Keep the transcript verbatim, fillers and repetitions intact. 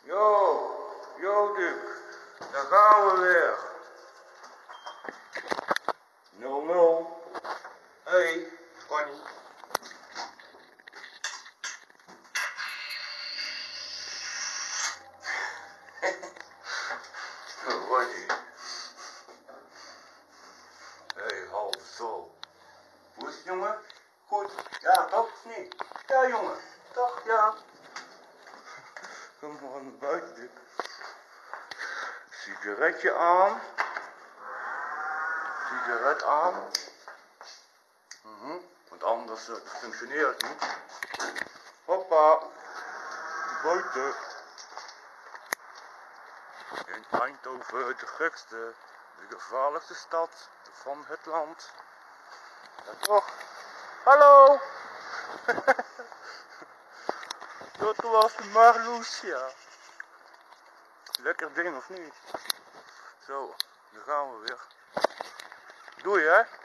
Yo, yo Duc, daar gaan we weer. nul nul. Hey, Fanny. Fanny. Hey, halve zo. Hoe is het, jongen? Goed? Ja, toch? Of niet? Ja, jongen. Toch? Ja. Kom maar naar buiten, Duc. Sigaretje aan. Sigaret aan. Mm-hmm. Want anders uh, functioneert het niet. Hoppa. Buiten. In Eindhoven, de gekste, de gevaarlijkste stad van het land. Ja toch? Hallo! Dat was Marlucia. Lekker ding of niet? Zo, daar gaan we weer. Doei hè!